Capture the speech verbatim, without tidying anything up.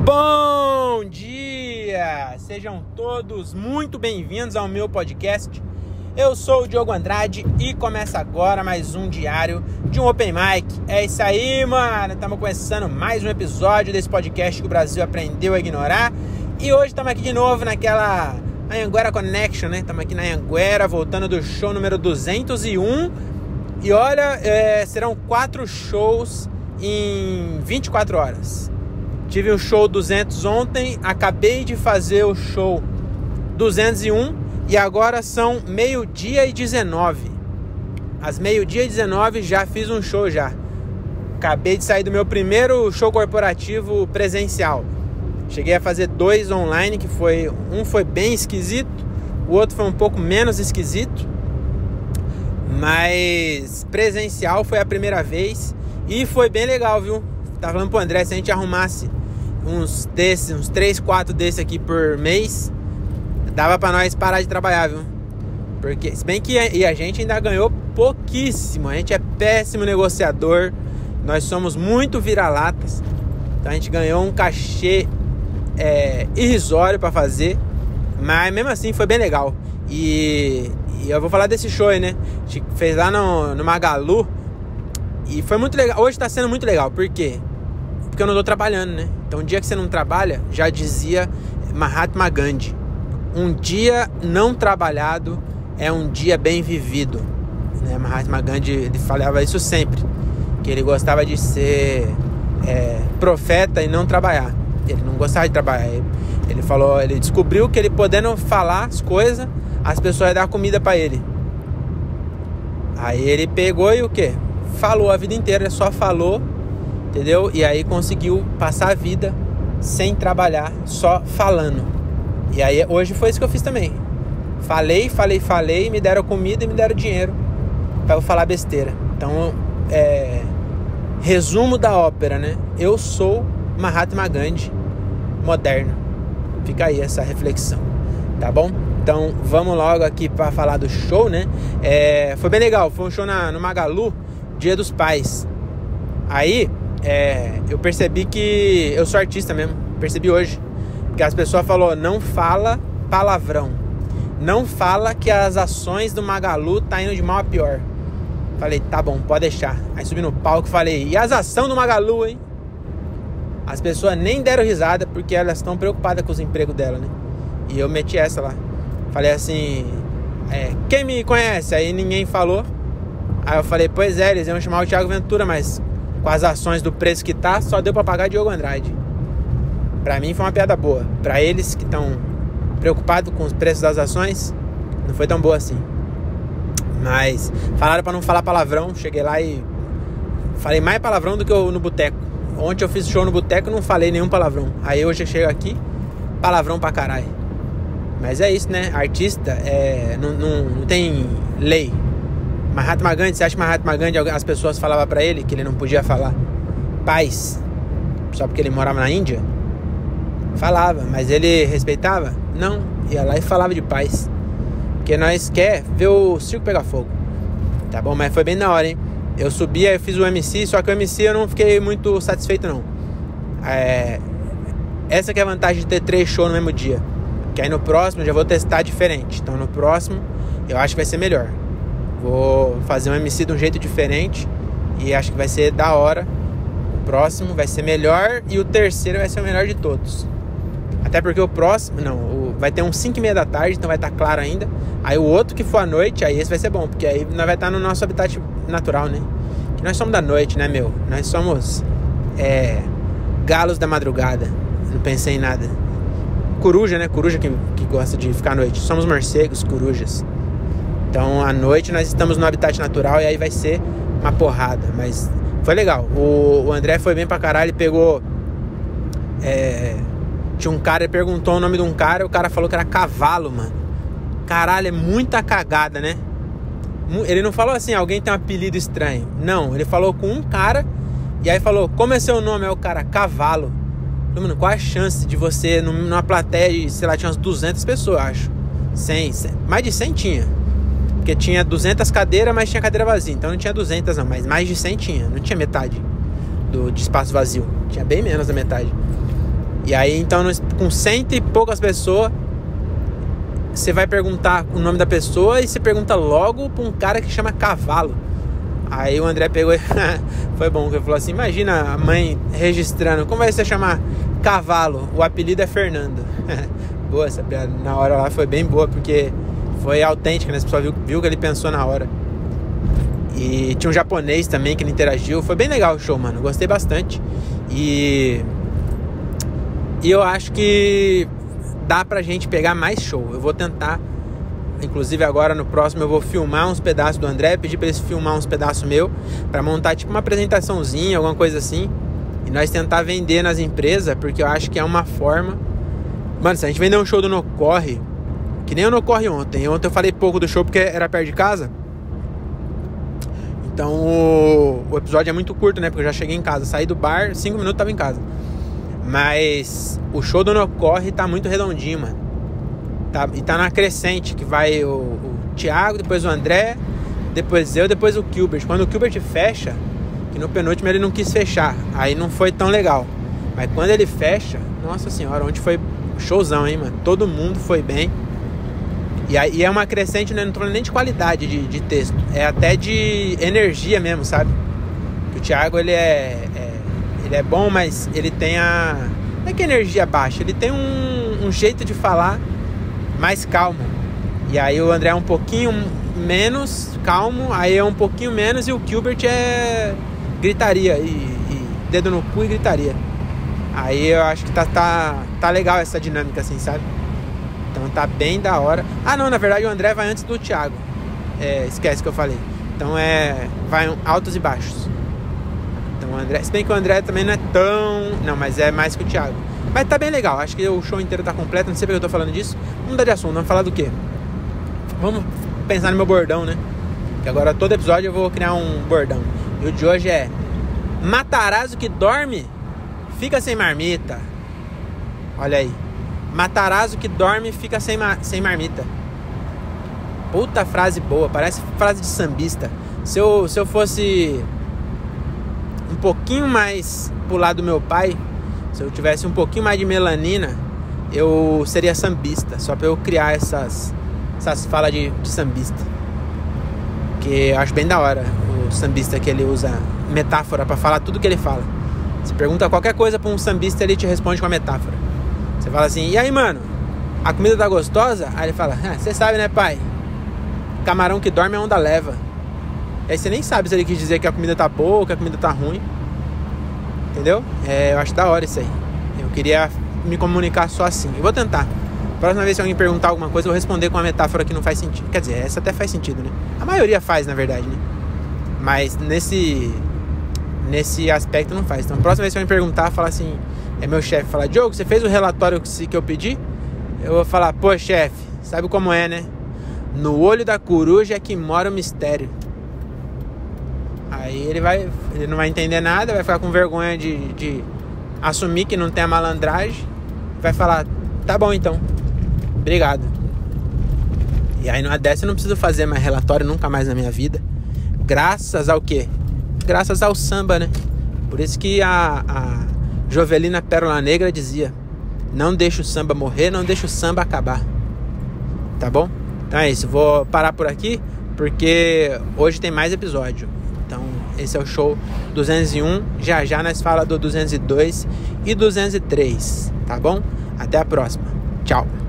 Bom dia! Sejam todos muito bem-vindos ao meu podcast. Eu sou o Diogo Andrade e começa agora mais um diário de um Open Mic. É isso aí, mano! Estamos começando mais um episódio desse podcast que o Brasil aprendeu a ignorar. E hoje estamos aqui de novo naquela Anhanguera Connection, né? Estamos aqui na Anhanguera, voltando do show número duzentos e um. E olha, é, serão quatro shows em vinte e quatro horas. Tive o show duzentos ontem, acabei de fazer o show duzentos e um e agora são meio-dia e dezenove. Às meio-dia e dezenove já fiz um show já. Acabei de sair do meu primeiro show corporativo presencial. Cheguei a fazer dois online, que foi um foi bem esquisito, o outro foi um pouco menos esquisito. Mas presencial foi a primeira vez e foi bem legal, viu? Tava falando pro André, se a gente arrumasse uns desses, uns três, quatro desses aqui por mês, dava pra nós parar de trabalhar, viu? Porque, se bem que a, e a gente ainda ganhou pouquíssimo, a gente é péssimo negociador, nós somos muito vira-latas, então a gente ganhou um cachê é, irrisório pra fazer, mas mesmo assim foi bem legal. E, e eu vou falar desse show aí, né? A gente fez lá no, no Magalu. E foi muito legal, hoje tá sendo muito legal, por quê? Porque eu não tô trabalhando, né? Então, um dia que você não trabalha, já dizia Mahatma Gandhi, um dia não trabalhado é um dia bem vivido, né? Mahatma Gandhi, ele falava isso sempre, que ele gostava de ser é, profeta e não trabalhar. Ele não gostava de trabalhar. Ele, ele falou, ele descobriu que ele podendo falar as coisas, as pessoas iam dar comida pra ele. Aí ele pegou e o quê? Falou a vida inteira, só falou, entendeu? E aí conseguiu passar a vida sem trabalhar, só falando. E aí hoje foi isso que eu fiz também. Falei, falei, falei, me deram comida e me deram dinheiro pra eu falar besteira. Então, é... resumo da ópera, né? Eu sou Mahatma Gandhi moderno. Fica aí essa reflexão, tá bom? Então, vamos logo aqui pra falar do show, né? É... Foi bem legal, foi um show na, no Magalu, Dia dos Pais. Aí é, eu percebi que eu sou artista mesmo. Percebi hoje que as pessoas falaram, não fala palavrão, não fala que as ações do Magalu tá indo de mal a pior. Falei, tá bom, pode deixar. Aí subi no palco e falei, e as ações do Magalu, hein? As pessoas nem deram risada porque elas estão preocupadas com os empregos dela, né? E eu meti essa lá. Falei assim, é, quem me conhece? Aí ninguém falou. Aí eu falei, pois é, eles iam chamar o Thiago Ventura, mas com as ações do preço que tá, só deu pra pagar Diogo Andrade. Pra mim foi uma piada boa. Pra eles que estão preocupados com os preços das ações, não foi tão boa assim. Mas falaram pra não falar palavrão. Cheguei lá e falei mais palavrão do que eu no boteco. Ontem eu fiz show no boteco e não falei nenhum palavrão. Aí hoje eu chego aqui, palavrão pra caralho. Mas é isso, né? Artista é, não, não, não tem lei. Mahatma Gandhi, você acha que Mahatma Gandhi, as pessoas falavam pra ele que ele não podia falar paz só porque ele morava na Índia? Falava, mas ele respeitava? Não, ia lá e falava de paz, porque nós quer ver o circo pegar fogo, tá bom? Mas foi bem da hora, hein? Eu subi, aí eu fiz o M C, só que o M C eu não fiquei muito satisfeito não. É... Essa que é a vantagem de ter três shows no mesmo dia, que aí no próximo eu já vou testar diferente. Então no próximo eu acho que vai ser melhor. Vou fazer um M C de um jeito diferente e acho que vai ser da hora. O próximo vai ser melhor e o terceiro vai ser o melhor de todos. Até porque o próximo, não, o, vai ter uns cinco e meia da tarde, então vai estar claro ainda. Aí o outro que for à noite, aí esse vai ser bom, porque aí nós vai estar no nosso habitat natural, né? Que nós somos da noite, né, meu? Nós somos é, galos da madrugada. Não pensei em nada. Coruja, né? Coruja que, que gosta de ficar à noite. Somos morcegos, corujas. Então, à noite nós estamos no habitat natural e aí vai ser uma porrada. Mas foi legal. O, o André foi bem pra caralho. Ele pegou... É, tinha um cara, ele perguntou o nome de um cara. O cara falou que era cavalo, mano. Caralho, é muita cagada, né? Ele não falou assim, alguém tem um apelido estranho. Não, ele falou com um cara. E aí falou, como é seu nome? É o cara, cavalo. Mano, qual a chance de você, numa plateia de, sei lá, tinha umas duzentas pessoas, acho. cem, cem, mais de cem tinha. Porque tinha duzentas cadeiras, mas tinha cadeira vazia. Então não tinha duzentas não, mas mais de cem tinha. Não tinha metade do, de espaço vazio. Tinha bem menos da metade. E aí, então, com cento e poucas pessoas, você vai perguntar o nome da pessoa e você pergunta logo pra um cara que chama Cavalo. Aí o André pegou e foi bom, que ele falou assim, imagina a mãe registrando, como vai você chamar Cavalo? O apelido é Fernando. Boa, essa piada na hora lá foi bem boa, porque foi autêntica, né? As pessoas viu, viu que ele pensou na hora. E tinha um japonês também que ele interagiu. Foi bem legal o show, mano, gostei bastante. E... E eu acho que dá pra gente pegar mais show. Eu vou tentar, inclusive agora no próximo eu vou filmar uns pedaços do André, pedir pra eles filmar uns pedaços meu, pra montar tipo uma apresentaçãozinha, alguma coisa assim, e nós tentar vender nas empresas, porque eu acho que é uma forma. Mano, se a gente vender um show do Nocorre, que nem o Nocorre ontem. Ontem eu falei pouco do show porque era perto de casa. Então o, o episódio é muito curto, né? Porque eu já cheguei em casa, saí do bar, cinco minutos tava em casa. Mas o show do Nocorre tá muito redondinho, mano. Tá, e tá na crescente, que vai o, o Thiago, depois o André, depois eu, depois o Gilbert. Quando o Gilbert fecha, que no penúltimo ele não quis fechar, aí não foi tão legal. Mas quando ele fecha, nossa senhora, onde foi showzão, hein, mano? Todo mundo foi bem. E aí é uma crescente, né? Não tô falando nem de qualidade de, de texto, é até de energia mesmo, sabe? O Thiago, ele é, é ele é bom, mas ele tem a... Não é que energia baixa, ele tem um, um jeito de falar mais calmo. E aí o André é um pouquinho menos calmo, aí é um pouquinho menos, e o Gilbert é gritaria, e, e dedo no cu e gritaria. Aí eu acho que tá, tá, tá legal essa dinâmica assim, sabe? Então tá bem da hora. Ah não, na verdade o André vai antes do Thiago, é, esquece que eu falei. Então é... vai altos e baixos. Então o André... Se bem que o André também não é tão... Não, mas é mais que o Thiago. Mas tá bem legal, acho que o show inteiro tá completo. Não sei porque eu tô falando disso. Vamos mudar de assunto, vamos falar do quê? Vamos pensar no meu bordão, né? Que agora todo episódio eu vou criar um bordão. E o de hoje é: Matarazzo que dorme fica sem marmita. Olha aí. Matarazzo que dorme fica sem, ma- sem marmita. Puta frase boa, parece frase de sambista. Se eu, se eu fosse um pouquinho mais pro lado do meu pai, se eu tivesse um pouquinho mais de melanina, eu seria sambista. Só pra eu criar essas, essas falas de, de sambista. Que eu acho bem da hora o sambista, que ele usa metáfora pra falar tudo que ele fala. Você pergunta qualquer coisa pra um sambista, ele te responde com a metáfora. Você fala assim: e aí, mano, a comida tá gostosa? Aí ele fala: você ah, sabe, né, pai? Camarão que dorme a onda leva. E aí você nem sabe se ele quis dizer que a comida tá boa ou que a comida tá ruim. Entendeu? É, eu acho da hora isso aí. Eu queria me comunicar só assim. Eu vou tentar. Próxima vez que alguém perguntar alguma coisa, eu vou responder com uma metáfora que não faz sentido. Quer dizer, essa até faz sentido, né? A maioria faz, na verdade, né? Mas nesse Nesse aspecto não faz. Então, a próxima vez que alguém perguntar, falar assim... É meu chefe falar: Diogo, você fez o relatório que eu pedi? Eu vou falar: pô, chefe, sabe como é, né? No olho da coruja é que mora o mistério. Aí ele vai... Ele não vai entender nada, vai ficar com vergonha de, de assumir que não tem a malandragem. Vai falar: tá bom então, obrigado. E aí numa dessa eu não preciso fazer mais relatório nunca mais na minha vida. Graças ao quê? Graças ao samba, né? Por isso que a, a Jovelina Pérola Negra dizia: não deixa o samba morrer, não deixa o samba acabar. Tá bom? Então é isso, vou parar por aqui, porque hoje tem mais episódio. Então esse é o show duzentos e um. Já já nós fala do duzentos e dois e duzentos e três. Tá bom? Até a próxima. Tchau.